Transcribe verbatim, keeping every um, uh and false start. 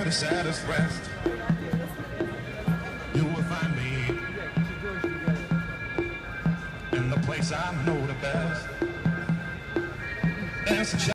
the saddest rest. You will find me in the place I know the best. Dance